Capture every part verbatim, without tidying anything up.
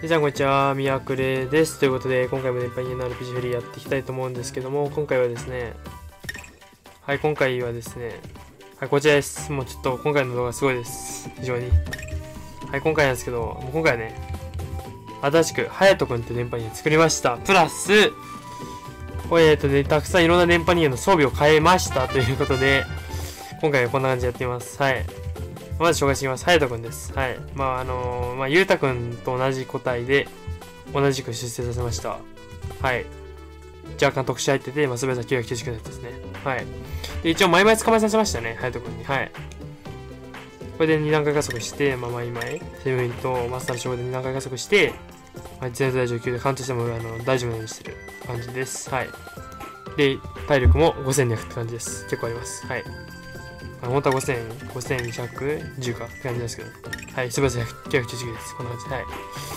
皆さんこんにちは、ミヤクレです。ということで、今回も熱波人間の アールピージー フリーやっていきたいと思うんですけども、今回はですね、はい、今回はですね、はい、こちらです。もうちょっと今回の動画すごいです。非常に。はい、今回なんですけど、もう今回はね、新しく、ハヤトくんって電波人間作りました。プラス、これ、えっとね、たくさんいろんな電波人間の装備を変えましたということで、今回はこんな感じでやってみます。はい。まず紹介していきます。ハヤトくんです。はい。まあ、あのー、まあ、ゆうたくんと同じ個体で、同じく出世させました。はい。若干特殊入ってて、まあ、すべてきゅうひゃくきゅうじゅうきゅうのやつですね。はい。で、一応、マイマイ捕まえさせましたね。ハヤトくんに。はい。これでに段階加速して、まあ、マイマイ、セブンとマスターの称号でに段階加速して、まあ、全体上級で貫通しても、あの、大丈夫なようにしてる感じです。はい。で、体力もごせんにひゃくって感じです。結構あります。はい。本当はごせん、ごせんひゃくじゅうかって感じですけど。はい、すべてきゅうひゃくきゅうじゅうきゅうです。こんな感じで。はい。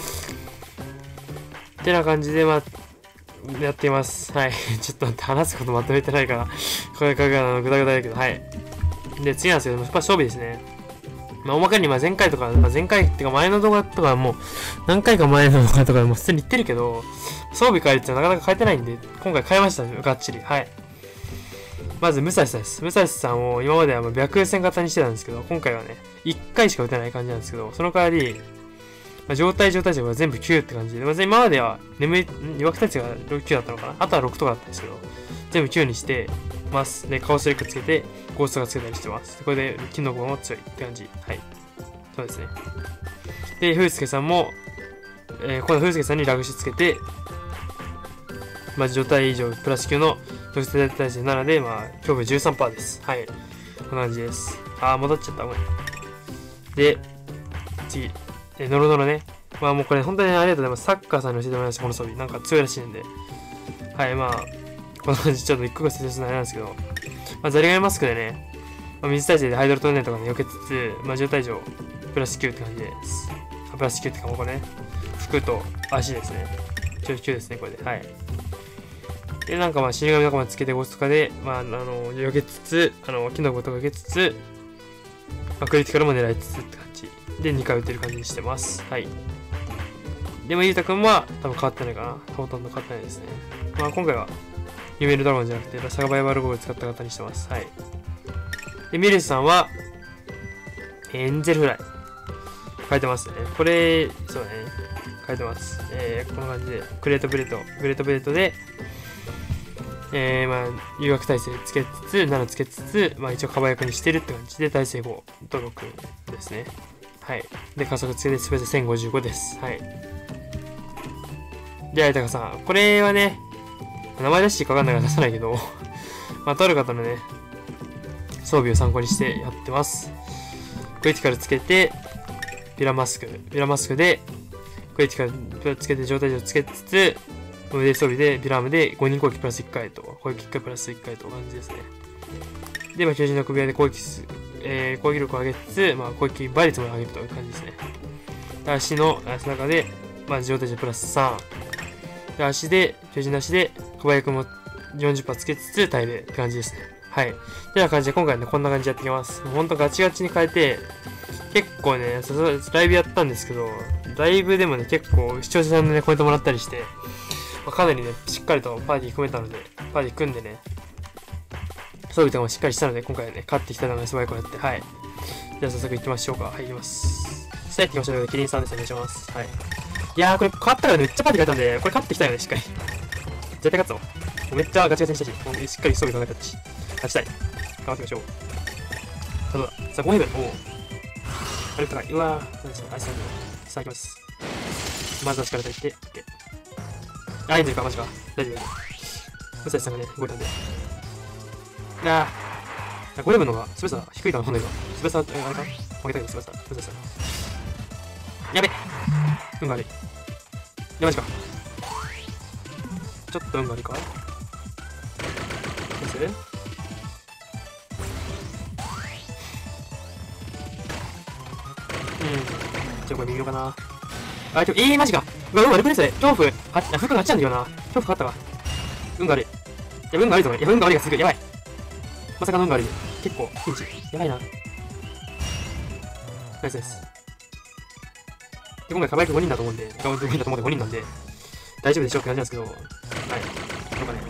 ってな感じで、まあ、やっています。はい。ちょっと待って、話すことまとめてないから、これかがぐだぐだだけど、はい。で、次なんですけど、やっぱ装備ですね。まあ、大まかに、まあ、前回とか、まあ、前回っていうか前の動画とかもう、何回か前の動画とかもう普通に言ってるけど、装備変えるってなかなか変えてないんで、今回変えました、がっちり。はい。まず、武蔵さんです。武蔵さんを今までは白線型にしてたんですけど、今回はね、いっかいしか打てない感じなんですけど、その代わり、まあ、状態状態値が全部きゅうって感じで、まず今までは眠り、弱くたちがきゅうだったのかな、あとはろくとかだったんですけど、全部きゅうにしてます。で、カオスレックつけて、ゴーストがつけたりしてます。これで、金の棒も強いって感じ。はい。そうですね。で、風助さんも、えー、この風助さんにラグシつけて、まあ、状態以上プラスきゅうの特性体制ななで、まあ、恐怖 じゅうさんパーセント です。はい。こんな感じです。あー、戻っちゃった。ごめん。で、次。え、ノロノロね。まあもうこれ本当にありがとうございます。サッカーさんに教えてもらいました、この装備。なんか強いらしいんで。はい、まあ、この感じ、ちょっと一個が説明するのあれなんですけど、まあ、ザリガニマスクでね、まあ、水耐性でハイドロトンネルとかね、避けつつ、まあ、状態上、プラスきゅうって感じです。プラスきゅうってか、ここね、服と足ですね。きゅうですね、これで。はい。で、なんかまあ、死神仲間つけてゴーストとかで、まあ、あの、避けつつ、あの、キノコとか避けつつ、まあ、クリティカルも狙いつつって感じ。で、にかい打てる感じにしてます。はい。でも、ゆうたくんは多分変わってないかな。ほとんど変わってないですね。まあ、今回は、ユメルドラゴンじゃなくて、サガバイバルゴール使った方にしてます。はい。で、ミルスさんは、エンゼルフライ。変えてますね。これ、そうね。変えてます。えー、こんな感じで、クレートブレート、グレートブレートで、えー、まあ、誘惑耐性つけつつ、ななつけつつ、まあ一応カバ役にしてるって感じで、耐性ごとろくですね。はい。で、加速つけて、すべてせんごじゅうごです。はい。で、あいたかさん。これはね、名前出していいかわかんないから出さないけど、まあ、とある方のね、装備を参考にしてやってます。クリティカルつけて、ビラマスク。ビラマスクで、クリティカルつけて、状態上つけつつ、腕装備で、ビラームでごにん攻撃プラスいっかいと、攻撃いっかいプラスいっかいと感じですね。で、まあ、巨人の首輪で攻撃す、えー、攻撃力を上げつつ、まあ、攻撃倍率も上げるという感じですね。で、足の背中で、まあ、状態上プラスさん。で、足で、巨人の足で、小林くんもよんじゅっパーつけつつ、対米って感じですね。はい。てな感じで、今回ね、こんな感じでやっていきます。もうほんとガチガチに変えて、結構ね、ライブやったんですけど、ライブでもね、結構視聴者さんのね、コメントもらったりして、まあ、かなりね、しっかりとパーティー組めたので、パーティー組んでね、装備とかもしっかりしたので、今回はね、勝ってきたのがすごいこうやって、はい。じゃあ早速行きましょうか。はい、行きます。さあ行きましょう。キリンさんです。お願いします。はい。いやー、これ勝ったからね、めっちゃパーティー変えたんで、これ勝ってきたよね、しっかり。絶対勝つぞ。めっちゃガチガチにしたし、もうしっかり装備考えたし、勝ちたい。頑張っていきましょう。さあ、どうだ。さあ、ごヘブン。おお。あれ高い。うわー、何でしょう。アイスランド。さあ、行きます。まずは力入って、OK。あ、エンゼルか、マジか。大丈夫、大丈夫。武蔵さんがね、動いたんで。あー。ごヘブンの方が、スペースは低いかもわかんないが。スペースは、あれか負けたけど、スペースは。武蔵さん。やべ。運が悪い。や、マジか。ちょっと運が悪いか。どうする？うん。ちょ、これ微妙かな。あ、でも、えー、マジか。うわ、運悪くねそれ。恐怖、は、服があっちゃうんだよな。恐怖かかったわ。運が悪い。いや、運が悪いぞ、これ。いや、運が悪いがすぐ。やばい。まさかの運が悪い。結構、ピンチ。やばいな。ナイスです。 で、今回カバヤクごにんだと思うんで、カバヤクごにんだと思うんでごにんなんで、大丈夫でしょうって感じなんですけど、はい。なんかね、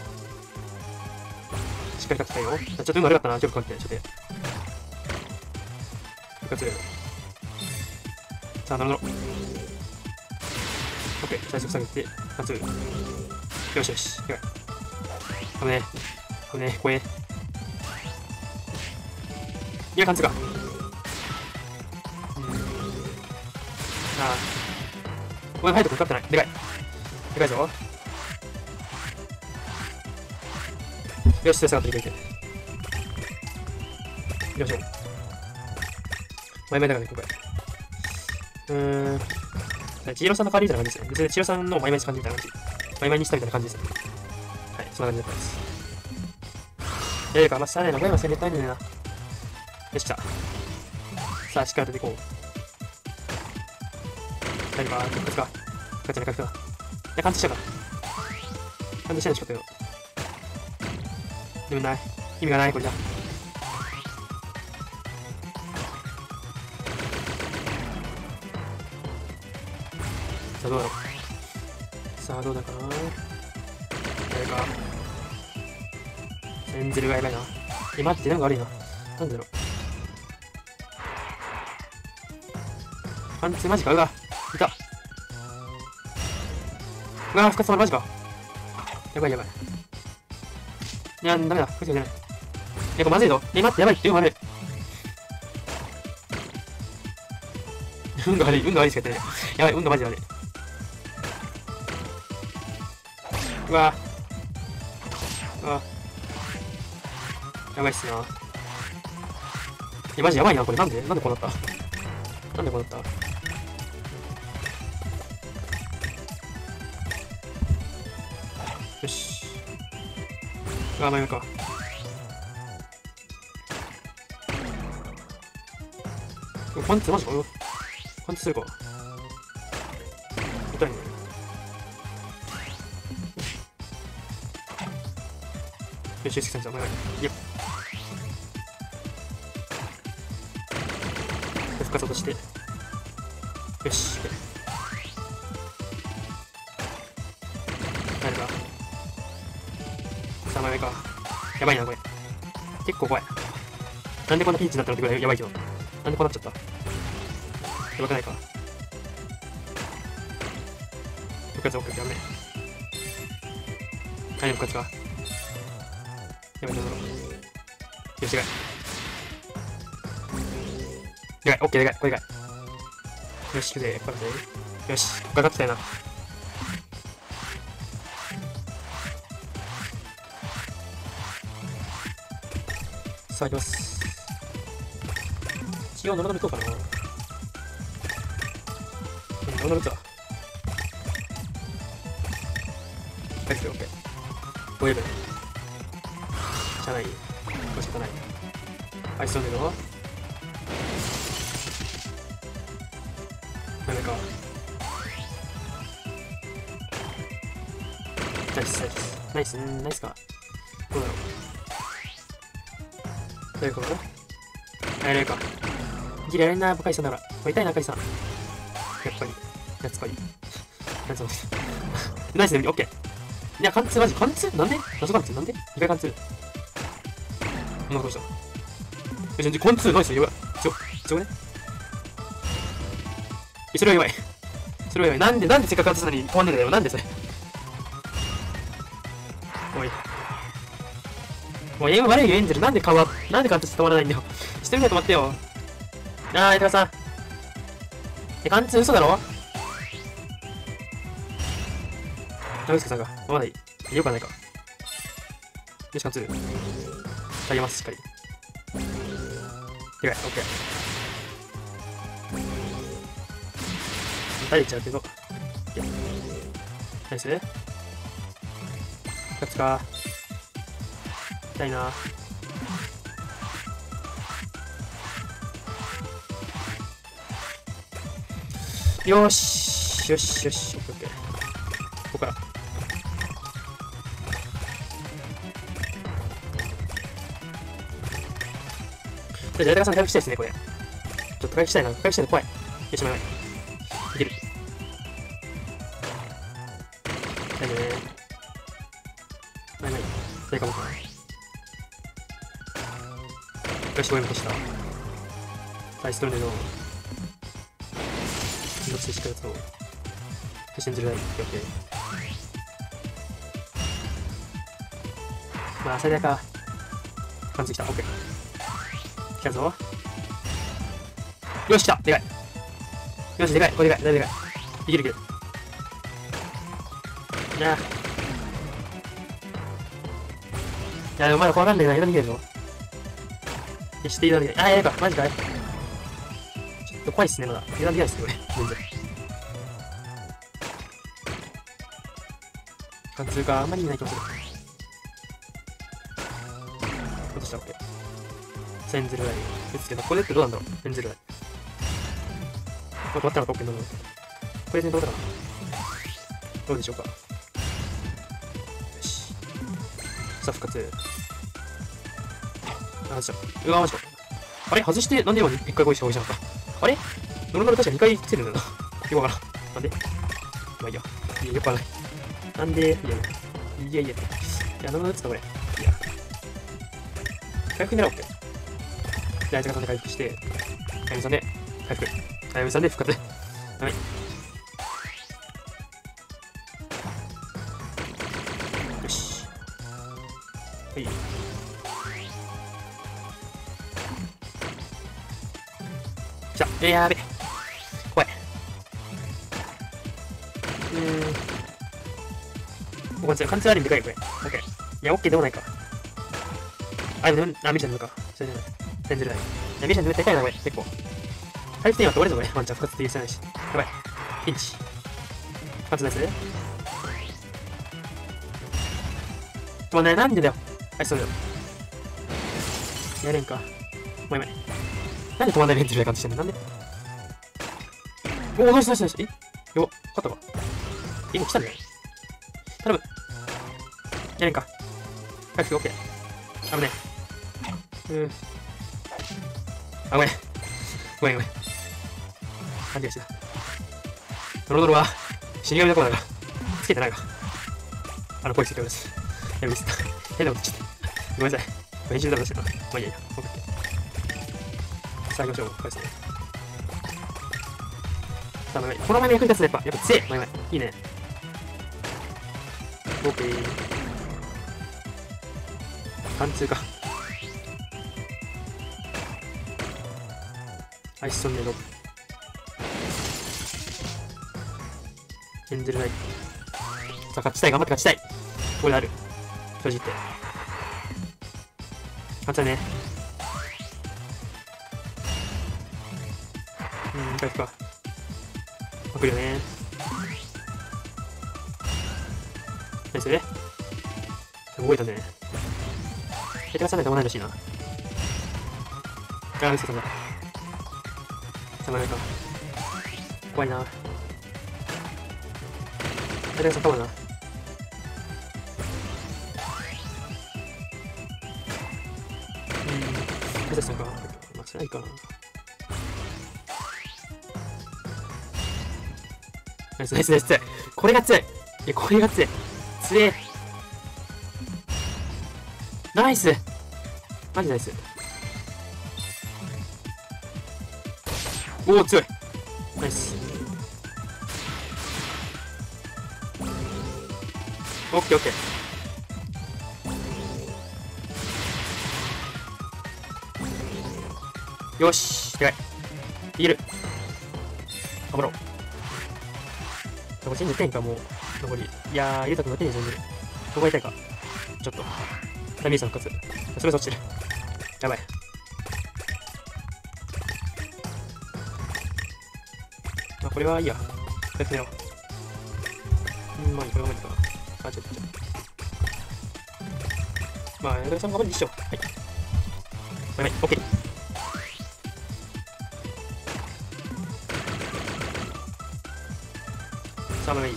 しっかり勝ってたよ。ちょっと運悪かったな、ちょっと勝って、ちょっと。復活。さあ、なるほど。オッケー、最初下げて、貫通。よしよし、やばい。危ねえ。危ねえ、怖え。いや、貫通か。ああ。お前、ファイトかかってない。でかい。でかいぞ。よし、下がっていけいけ。よいしょ。マイマイだからね、今回。うーん。千尋さんの代わりみたいな感じですね。別に千尋さんのマイマイにした感じみたいな感じ。マイマイにしたみたいな感じですね。はい、そんな感じになってます。ええか、まあ、しゃあないな。マイマイ戦略ないんだよな。よし、来た。さあ、しっかり当てていこう。大丈夫か、復活か。復活じゃないか、復活か。いや、貫通しちゃうか。貫通しないでしょ、けど。でもない。意味がない、これじゃ。さあ、どうだろう。さあ、どうだかな。誰か。エンゼルがやばいな。え、待って、なんか悪いな。なんだろう。貫通マジか、うわ。いた。うわ、復活までマジか。やばいやばい。いや、ダメだ。復活じゃない。いや、これまずいぞ。え、待って、やばいって、運悪い。運が悪い、運が悪いしか言ってない。やばい、運がマジ悪い。うわぁ。うわぁ。やばいっすな。え、マジやばいな、これ。なんでなんでこうなったなんでこうなったよし。うわぁ、迷うか。パンツマジかパンツするか。痛いね。よし、よし、さんじゃん、お願い。いや。復活落として。よし。なるか。さんまいめか。やばいな、これ。結構怖い。なんでこんなピンチになったのってぐらいやばいけど。なんでこうなっちゃったやばくないか。復活 OK、やめ。何復活か。やばい、どうだろう。よし、でかい。でかい、OK、でかい、これでかい。よし、で、これで。よし、ここから勝ってたいな。さあ、いきます。一応、ノロノロいこうかな。うん、ノロノロいった。はい、OK。ごエブ。しゃあない。これしかない。はい、そうだけど。ダメか。ナイス、ナイス。ナイス、ナイスか。どうだろう。どういうことだやれるか。ギリやれんな、バカイさんなら。これ痛いな、バカイさん。やっぱり。やつぱり。やつも。ナイスね、オッケー。いや、貫通マジ、貫通なんで謎貫通なんでにかい貫通。こんなことした。よし、貫通ナイス、やばい。強、強ね。それはやばい。それはやばい。なんで、なんでせっかく貫通したのに止まんねえんだよ。なんでそれ。おい。もうエイム悪いよ、エンジェル。なんで顔は、なんで貫通して止まらないんだよ。してみないと止まってよ。あー、板川さん。え、貫通嘘だろ長介さんが。まだいい。よくはないか。よし、貫通。下げます、しっかり。でかい、オッケー。誰いっちゃうけど。ナイス。勝つか。痛いな。よーし。よし、よし。オッケー、オッケー。ここから。じゃあ、ジャイタカさん回復したいですね、これ。ちょっと回復したいな。回復したいの怖い。よし、まいまい。 大丈夫ね。はいはい。それかもか。よし、ごえん消した。アイストルネの、どっちでしっかりと、信じるない。オッケー。まあ、最大か。感じきた。オッケー。来たぞ。よし、来た。でかい。よし、でかい。これでかい。だいぶでかい。いけるいける。いやいや、でもまだ怖がんないな。油断できないぞ。決して油断できない。あ、やるか。マジかい。ちょっと怖いっすね、まだ。油断できないっすね、これ。全然。貫通があんまりいない気もする。落としたわけ。センゼルライン。ですけど、これってどうなんだろう。センゼルライン。これ終わったらトップに乗るの。これ全然どうだかな。どうでしょうか。よし。さあ、復活。あ、外した。うわ、マジか。あれ外して、なんで今いっかい攻撃した方がいいじゃなかった。あれノロノロ確かにかい来てるんだな。よくわからん。なんでまあいいや。いや、よくわからない。なんでいやいや。いやいや。いや、ノロノロ打つか、これ。いや。回復狙おうっけ。で、あいつがさんで回復して、あゆみさんで回復。あゆみさんで復活。はい。よし。はい。来た。えー、やーべ。怖い。うーん。ここ、貫通ありにでかい、これ。オッケー。いや、オッケーでもないか。あ、でも、あ、ミシャン抜くか。それじゃない。センゼルない。いや、ミシャン抜くでかいな、これ。結構。回復点は取れるぞ、これ。ワンちゃん復活って言う必要ないし。やばい。ピンチ。貫通ナイス。止まんない。なんでだよ。はい、そうだよ。やれんか。もうやばい。なんで止まんないレンジで感じしてんのなんでおー、ナイスナイスナイス。えやば。勝ったか。え、もう来たんだよ。頼む。やれんか。回復オッケー。危ねえ。うーん。あ、ごめん。ごめんごめん。勘違いしてた。ドロドロは死神のコーナーがつけてないわ。あの、声つけております。やべ、ミスった。変なこと言っちゃった。ごめんなさい。練習だろうしな。まあいいやいや。オッケー。さあ行きましょう。これですね。さあ、まいまい。このまま役に立つね、やっぱ。やっぱ強い。まいまい。いいね。オッケー。貫通か。アイストンネロ。エンゼルライト。さあ、勝ちたい。頑張って勝ちたい。ここである。正直言って。勝ちたいね。うん、回復か。まくるよね。ナイスね。動いたね。やってくださないともないらしいな。ああ、嘘さんだ。さまないか。怖いな。やってくださったもんな。うん。どうですか。まあ、辛いかな。ナイスナイスナイス強い。これが強い。いや、これが強い。強え。ナイスマジナイス。おお、強い。ナイス。オッケーオッケー。よし、でかい。いける。頑張ろう。これ信じてんか、もう。残り。いやー、ゆうたくんの手に全然。どこが痛いか。ちょっと。ダミーさん復活。それそっちで。やばい。まあ、これはいいや。回復ねよう。うん、まあいい、これが無理か。あ、ちょっと。まあ、矢部さん頑張りにしよう。はい。バイバイ、オッケー。さあ、バイバイ。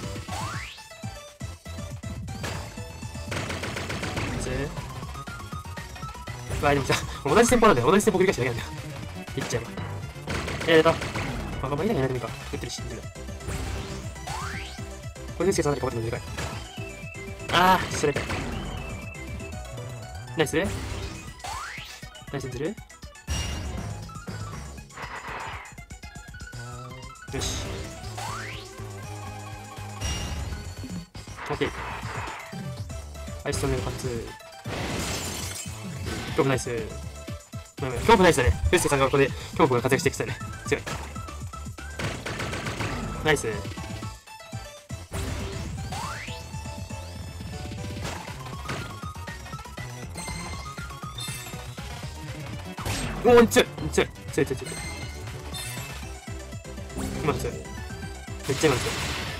あ、でもさ、同じ戦法なんだよ。同じ戦法繰り返してだけなんだよ。いっちゃえば。えーと、まあ、まあ、いいだけやられてもいいか。打ってるし、全然。これでスケさん何かかってもでかい。 あー、それか。ナイスナイスにする？よし。オッケー。アイストメル勝つ。恐怖ナイス。恐怖ナイスだね。ユースケさんがここで恐怖が活躍してきたね。強い。ナイス。おー、強い強い強い強い強い強い。今の強い。めっちゃ今の強い。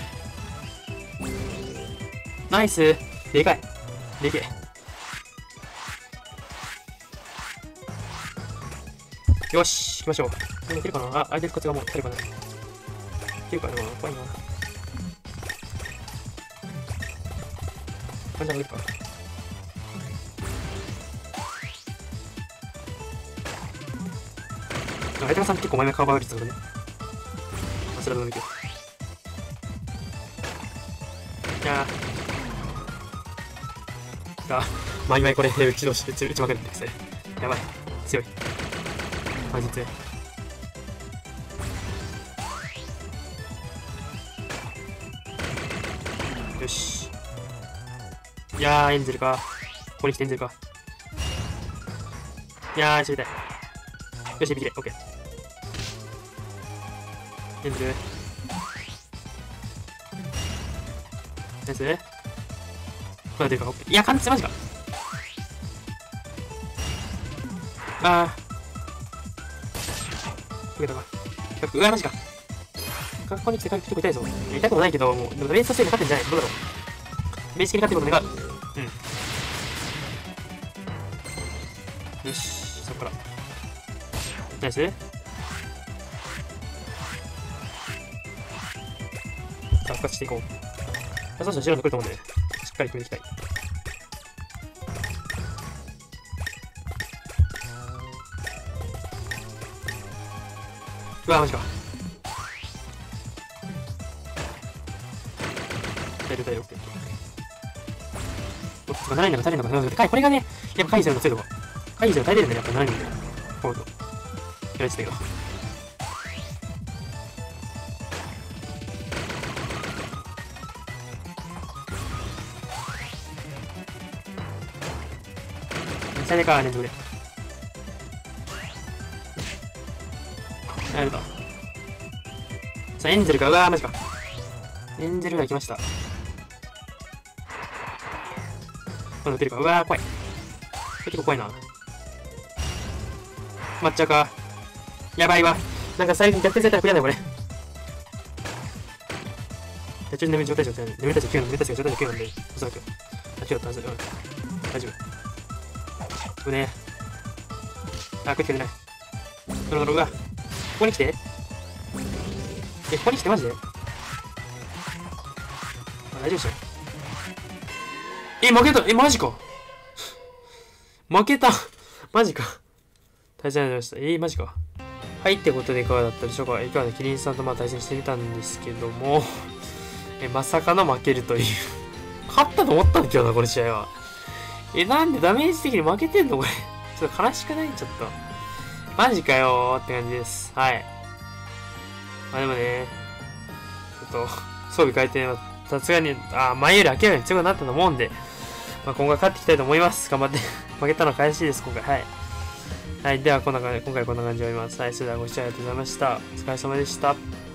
ナイス。でかい。でけえ。よし、行きましょう。いけるかなあ、相手復活がもう来るかな。いけるかな怖いな。ワンちゃんがいるか。相手さん結構前目カバー率だね。それはどうだけど。いやー。あ、毎々これ打ち通し、打ちまくってきて。やばい。強い。マジ強い。よし。いやー、エンゼルか。ここに来てエンゼルか。いやー、知りたい。よし、ビキレ、オッケー。エンゼル。ナイス。まだ出るか、オッケー。いや、貫通マジか。あー。受けたか。うわ、マジか。ここに来て結構痛いぞ。痛いことないけど、もう、でもベースとして勝ってんじゃない？どうだろう。ベース的に勝ってること願う。うん。よし、そこから。ナイス。さあ、復活していこう。そうそう、白に来ると思うんで、しっかり決めていきたい。うわ、マジか。大丈夫、大丈夫。おっと、ななにんだか足りんのか、でかい、これがね、やっぱカイゼルの強いとこ。カイゼル耐えれるんだね、やっぱななにんだよ。こうと。やられてたけど。最大か、連続で。やると。さあ、エンゼルか。うわー、マジか。エンゼルが来ました。今度出るか。うわー、怖い。これ結構怖いな。抹茶か。やばいわ。なんか最近逆転されたらクリアだよ、これ。途中で眠り状態状態。眠りたちきゅうの、眠りたちが状態できゅうなんで、おそらく。あ、きゅうだったはず。うん。大丈夫。危ねえ。あ、食いつけてない。ドロドロ、うわ。ここに来て。え、ここに来てマジで？あ、大丈夫でしょ。え、負けた。え、マジか。負けた。マジか。対戦になりました。えー、マジか。はい、ってことでいかがだったでしょうか。いかがでキリンさんとまあ対戦してみたんですけども、え、まさかの負けるという。勝ったと思ったんだけどな、この試合は。え、なんでダメージ的に負けてんのこれ。ちょっと悲しくない？ちょっと。マジかよーって感じです。はい。まあでもね、ちょっと、装備変えて、さすがに、あ、前より明らかに強くなったと思うんで、まあ今後勝っていきたいと思います。頑張って。負けたのは悔しいです、今回。はい。はい。では、こんな感じ、今回こんな感じで終わります。はい。それではご視聴ありがとうございました。お疲れ様でした。